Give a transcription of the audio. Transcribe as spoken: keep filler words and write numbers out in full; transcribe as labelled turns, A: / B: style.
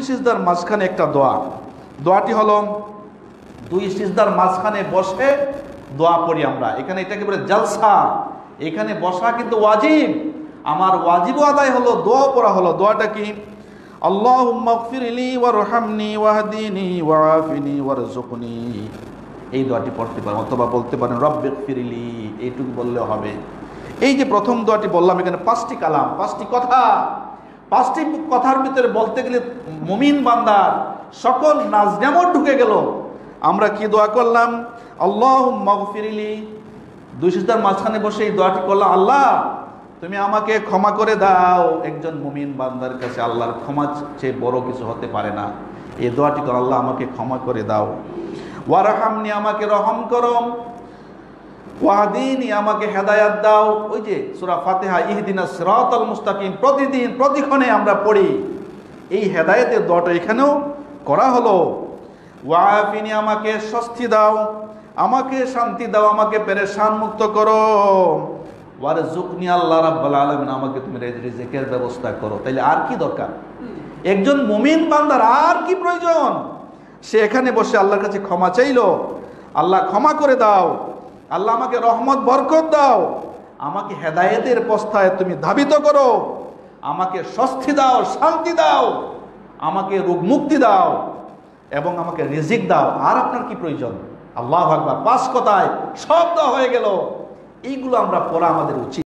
A: সিজদার মাঝখানে একটা দোয়া। দোয়াটি হলো দুই সিজদার মাঝখানে বসে দোয়া পড়ি আমরা। এখানে এটাকে বলে জালসা। এখানে বসা কিন্তু ওয়াজিব। আমার ওয়াজিব আদায় হলো, দোয়া পড়া হলো। দোয়াটা কি? আল্লাহুম্মা গফিরলি ওয়ারহামনি ওয়াহদিনি ওয়াআফিনি ওয়ারযুকনি। এই দোয়াটি পড়তে পারেন, অথবা বলতে পারেন রব্বিগফিরলি, এইটুকু বললে হবে। এই যে প্রথম দোয়াটি বললাম, এখানে পাঁচটি কালাম, পাঁচটি কথা। পাঁচটি কথার ভিতরে বলতে গেলে মুমিন বান্দার সকল নাজনেমত ঢুকে গেল। আমরা কি দোয়া করলাম? আল্লাহুম্মা গফিরলি, দুই সিজদার মাঝখানে বসে এই দোয়াটি করলাম, আল্লাহ তুমি আমাকে ক্ষমা করে দাও। একজন মুমিন বান্দার কাছে আল্লাহর ক্ষমা চেয়ে বড় কিছু হতে পারে না। এই দোয়াটি কর, আল্লাহ আমাকে ক্ষমা করে দাও। ওয়ারহামনি, আমাকে রহম করো। ওয়াহদিনি, আমাকে হেদায়াত দাও। ওই যে সূরা ফাতিহা ইহদিনাস সিরাতাল মুস্তাকিম প্রতিদিন প্রতিক্ষণে আমরা পড়ি, এই হেদায়েতের দোয়াটা এখানেও করা হলো। ওয়াআফিনি, আমাকে স্বস্তি দাও, আমাকে শান্তি দাও, আমাকে পেরেশান মুক্ত করো। ওয়ারযুকনি, আল্লাহ রাব্বুল আলামিন আমাকে তুমি রিজিকের ব্যবস্থা করো। তাইলে আর কি দরকার? একজন মুমিন বান্দার আর কি প্রয়োজন? সে এখানে বসে আল্লাহর কাছে ক্ষমা চাইলো, আল্লাহ ক্ষমা করে দাও, আল্লাহ আমাকে রহমত বরকত দাও, আমাকে হেদায়েতের পস্থায় তুমি ধাবিত করো, আমাকে স্বস্তি দাও, শান্তি দাও, আমাকে রোগ মুক্তি দাও এবং আমাকে রিজিক দাও। আর আপনার কি প্রয়োজন? আল্লাহু আকবার। পাঁচ কথায় সব দেওয়া হয়ে গেল। এইগুলো আমরা পড়া আমাদের উচিত।